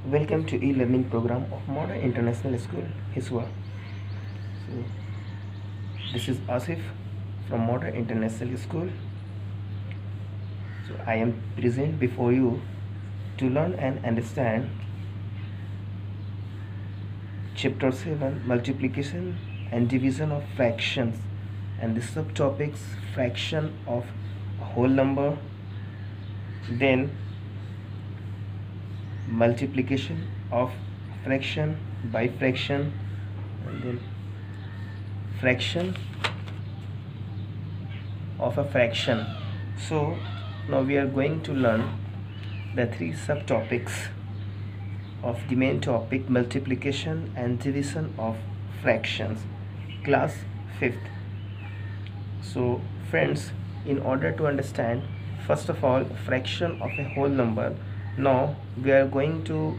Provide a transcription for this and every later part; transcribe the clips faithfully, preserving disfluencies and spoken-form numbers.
Welcome to e-learning program of Modern International School, Hiswa. So, this is Asif from Modern International School. So, I am present before you to learn and understand Chapter seven, Multiplication and Division of Fractions, and the subtopics fraction of a whole number, then multiplication of fraction by fraction, and then fraction of a fraction. So now we are going to learn the three subtopics of the main topic, multiplication and division of fractions, class fifth. So friends, in order to understand first of all fraction of a whole number, now we are going to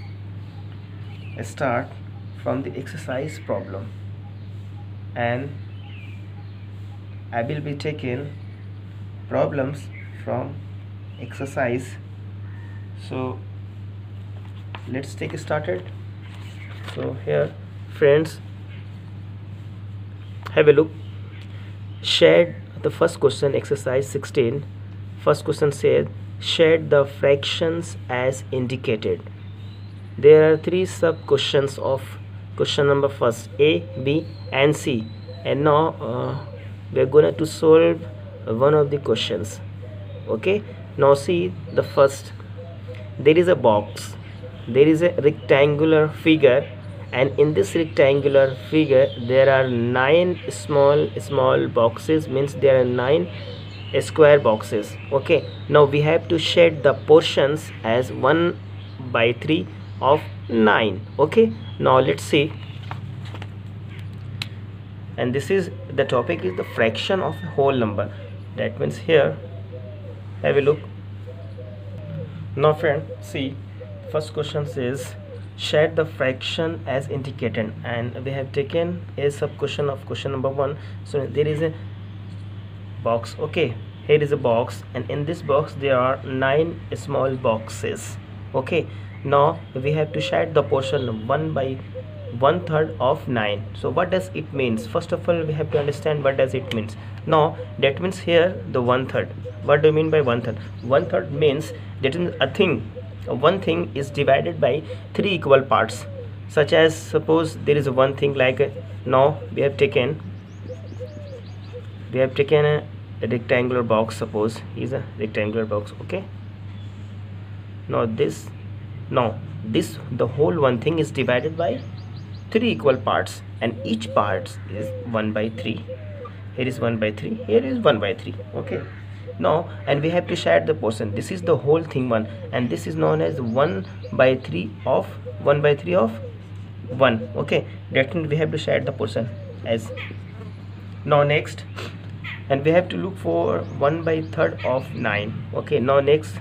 start from the exercise problem, and I will be taking problems from exercise. So let's take it started. So here friends, have a look. Shade the first question, exercise sixteen. First question says shade the fractions as indicated. There are three sub questions of question number first, A, B and C, and now uh, we're gonna to solve one of the questions. Okay, now see the first. There is a box, there is a rectangular figure, and in this rectangular figure there are nine small small boxes, means there are nine square boxes. Okay, now we have to shade the portions as one by three of nine. Okay, now let's see, and this is the topic is the fraction of a whole number. That means here, have a look. Now friend, see, first question says shade the fraction as indicated, and we have taken a sub question of question number one. So there is a box. Okay, here is a box, and in this box there are nine small boxes. Okay, now we have to shade the portion one by one third of nine. So what does it means? First of all we have to understand what does it means. Now that means here the one third. What do you mean by one third? One third means that is a thing, one thing is divided by three equal parts, such as suppose there is one thing like uh, now we have taken we have taken a, a rectangular box. Suppose is a rectangular box. Okay, now this now this the whole one thing is divided by three equal parts, and each part is one by three. Here is one by three, here is one by three. Okay, now and we have to shade the portion. This is the whole thing one, and this is known as one by three of one by three of one. Okay, that means we have to shade the portion as. Now next, and we have to look for one by third of nine. Okay, now next,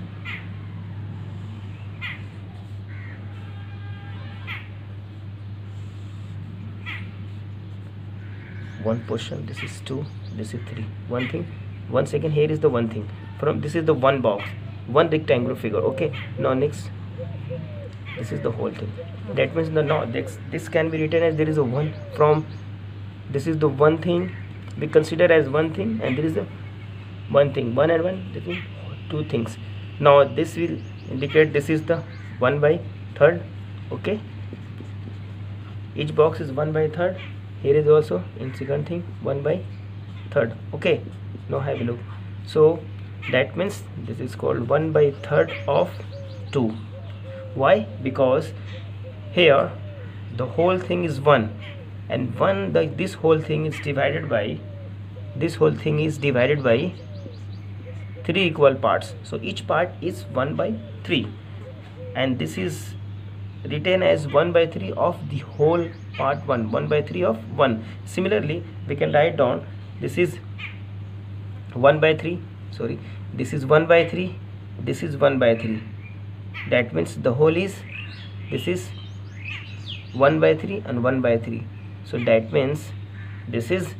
one portion, this is two, this is three, one thing. One second, here is the one thing from this is the one box, one rectangular figure. Okay, now next, this is the whole thing. That means the now this, this can be written as there is a one from this is the one thing we consider as one thing, and there is a one thing, one and one, this is two things. Now this will indicate this is the one by third. Okay, each box is one by third. Here is also in second thing one by third. Okay, now have a look. So that means this is called one by third of two. Why? Because here the whole thing is one, and one the this whole thing is divided by this whole thing is divided by three equal parts. So each part is one by three, and this is written as one by three of the whole part one, one by three of one. Similarly we can write down this is one by three, sorry, this is one by three, this is one by three. That means the whole is this is one by three and one by three. So that means this is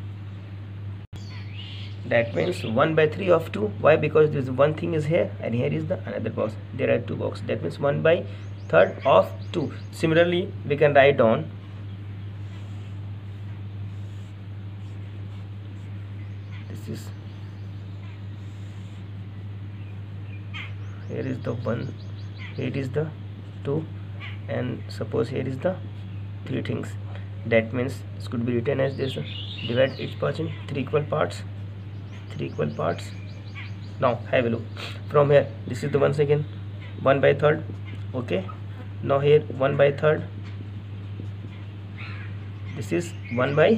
that means one by three of two. Why? Because this one thing is here and here is the another box. There are two boxes. That means one by third of two. Similarly, we can write down this is, here is the one, here is the two, and suppose here is the three things. That means this could be written as this: divide each part in three equal parts, three equal parts. Now have a look from here. This is the once again one by third. Okay, now here one by third, this is one by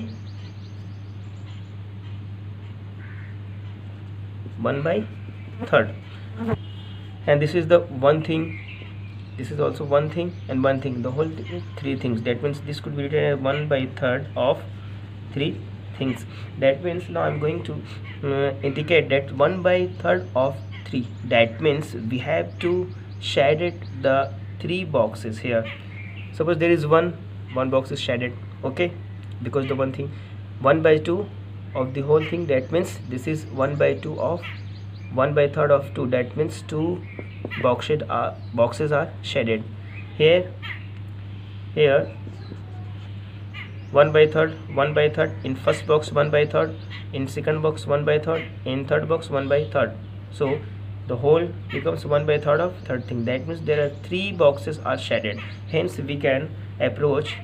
one by third, and this is the one thing, this is also one thing and one thing, the whole th three things. That means this could be written as one by third of three things. That means now I'm going to uh, indicate that one by third of three. That means we have to shaded the three boxes here. Suppose there is one one box is shaded, okay, because the one thing, one by two of the whole thing. That means this is one by two of one by third of two. That means two boxes are boxes are shaded. Here here one by third, one by third in first box, one by third in second box, one by third in third box, one by third. So the whole becomes one by third of third thing. That means there are three boxes are shaded. Hence we can approach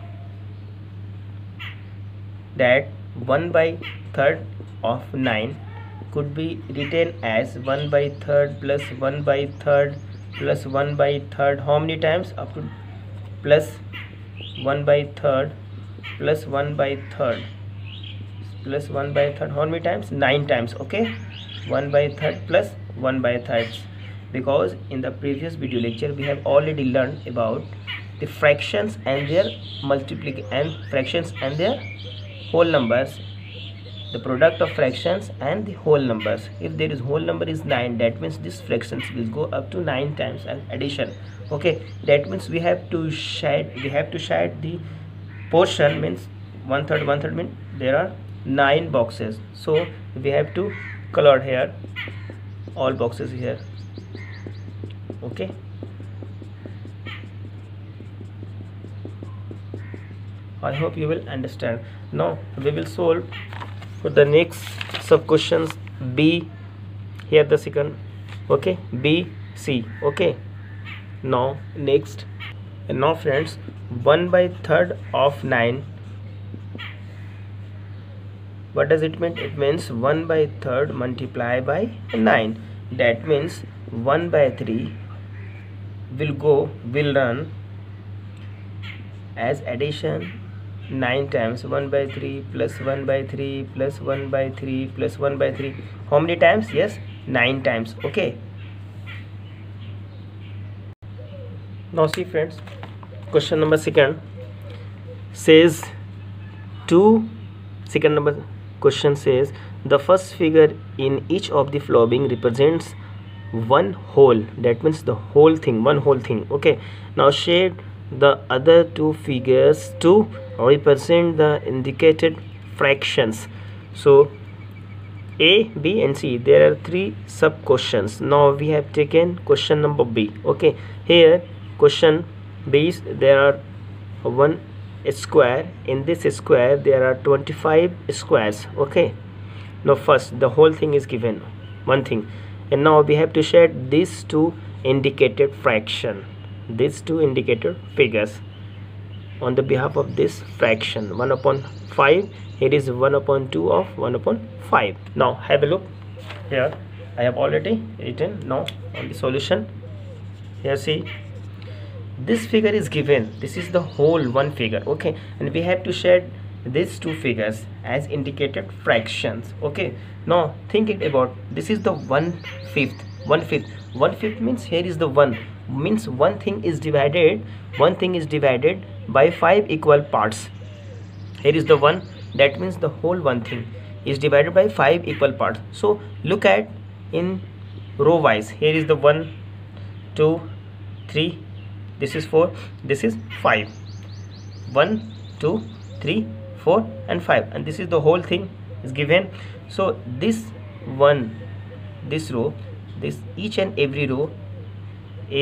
that one by third of nine could be written as one by third plus one by third plus one by third. How many times? Up to plus one by third plus one by third plus one by third. How many times? Nine times. Okay, one by third plus one by third, because in the previous video lecture we have already learned about the fractions and their multiplication and fractions and their whole numbers, the product of fractions and the whole numbers. If there is whole number is nine, that means this fractions will go up to nine times as addition. Okay, that means we have to shade we have to shade the portion, means one third one third means there are nine boxes, so we have to color here all boxes here. Okay, I hope you will understand. Now we will solve for the next sub questions B. Here the second, okay, B C. Okay, now next, and now friends, one by third of nine, what does it mean? It means one by third multiplied by nine. That means one by three will go will run as addition nine times. One by three plus one by three plus one by three plus one by three. How many times? Yes, nine times. Okay, now see friends, question number second says two second number question says the first figure in each of the following represents one whole. That means the whole thing, one whole thing. Okay, now shade the other two figures to represent the indicated fractions. So A, B and C, there are three sub questions. Now we have taken question number B. Okay, here question B is there are one square. In this square there are twenty-five squares. Okay, now first the whole thing is given, one thing, and now we have to shade these two indicated fraction, these two indicated figures on the behalf of this fraction. One upon five, it is one upon two of one upon five. Now have a look here, I have already written now on the solution. Here see, this figure is given, this is the whole one figure. Okay, and we have to shade these two figures as indicated fractions. Okay, now think it about, this is the one fifth, one fifth, one fifth means here is the one, means one thing is divided, one thing is divided by five equal parts. Here is the one, that means the whole one thing is divided by five equal parts. So look at in row wise, here is the one, two, three, this is four, this is five, one, two, three, four and five, and this is the whole thing is given. So this one, this row, this each and every row is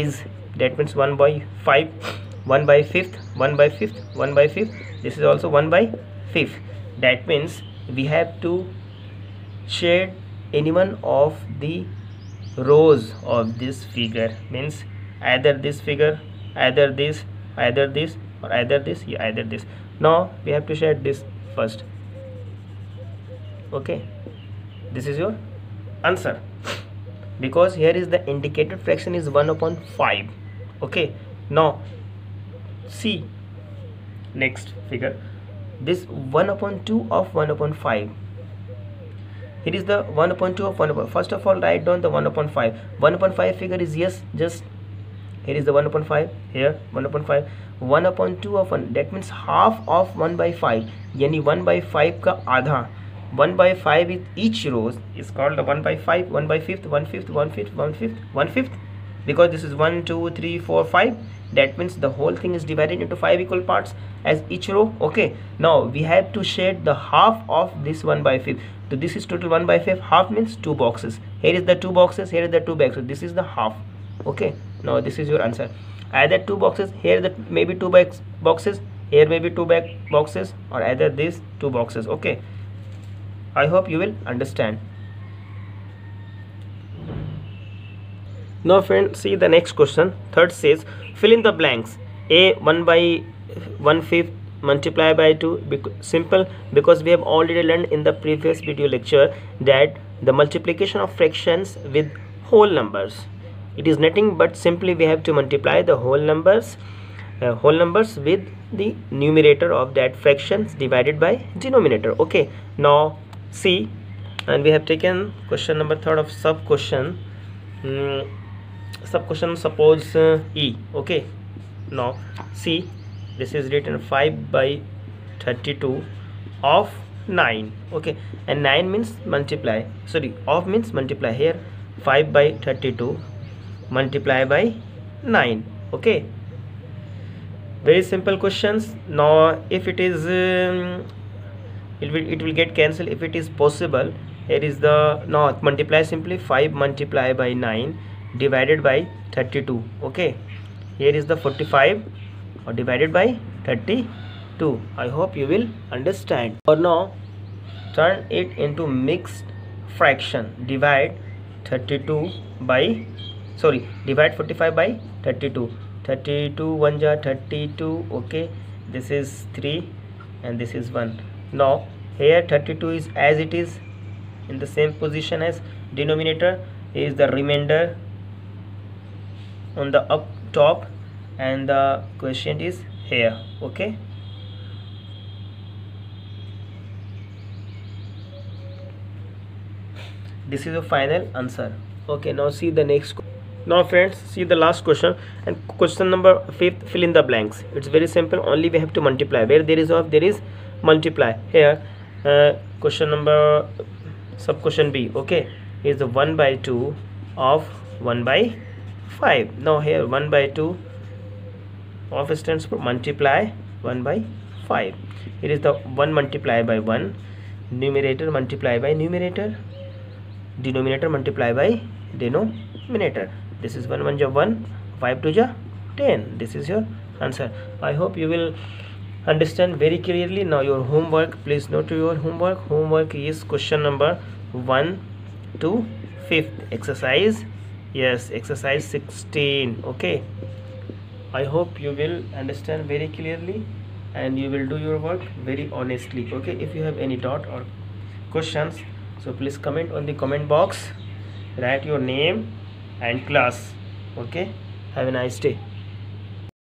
that means one by five, one by fifth, one by fifth, one by fifth. This is also one by fifth. That means we have to shade any one of the rows of this figure, means either this figure, either this, either this, or either this, yeah, either this. Now we have to shade this first. Okay, this is your answer, because here is the indicated fraction is one upon five. Okay, now see next figure, this one upon two of one upon five. It is the one upon two of one upon, first of all write down the one upon five. one upon five figure is, yes, just here is the one upon five, here one upon five, one upon two of one, that means half of one by five, yani one by five ka आधा. one by five with each rows is called the one by five, one by fifth, one fifth, one fifth, one fifth, one fifth, because this is one, two, three, four, five. That means the whole thing is divided into five equal parts as each row. Okay, now we have to shade the half of this one by fifth. So this is total one by five, half means two boxes. Here is the two boxes, here is the two boxes, this is the half. Okay, now this is your answer. Either two boxes, here that maybe two box boxes, here maybe two back boxes, or either these two boxes. Okay, I hope you will understand. Now friend, see the next question. Third says fill in the blanks. A one by one fifth multiply by two. Bec simple, because we have already learned in the previous video lecture that the multiplication of fractions with whole numbers, it is nothing but simply we have to multiply the whole numbers uh, whole numbers with the numerator of that fractions divided by denominator. Okay, now see, and we have taken question number third of sub question. Mm, sub question suppose uh, E. Okay, now see, this is written five by thirty-two of nine. Okay, and nine means multiply, sorry, of means multiply. Here five by thirty-two multiply by nine. Okay, very simple questions. Now if it is um, it will it will get cancelled. If it is possible, here is the, now multiply simply five multiply by nine divided by thirty-two. Okay, here is the forty-five or divided by thirty-two. I hope you will understand. Or now turn it into mixed fraction. Divide thirty-two by, sorry, divide forty-five by thirty-two. thirty-two one ja thirty-two. Okay, this is three and this is one. Now here thirty-two is as it is in the same position as denominator. Here is the remainder on the up top and the quotient is here. Okay, this is the final answer. Okay, now see the next. Now friends, see the last question, and question number fifth, fill in the blanks. It's very simple, only we have to multiply. Where there is of, there is multiply. Here uh, question number sub question B. Okay, is the one by two of one by five. Now here one by two of stands for multiply one by five. It is the one multiply by one, numerator multiply by numerator, denominator multiply by denominator. This is one one ja one, five two ja ten. This is your answer. I hope you will understand very clearly. Now your homework, please note your homework. Homework is question number one to fifth exercise. Yes, exercise sixteen. Okay, I hope you will understand very clearly and you will do your work very honestly. Okay, if you have any doubt or questions, so please comment on the comment box, write your name and class. Okay, have a nice day.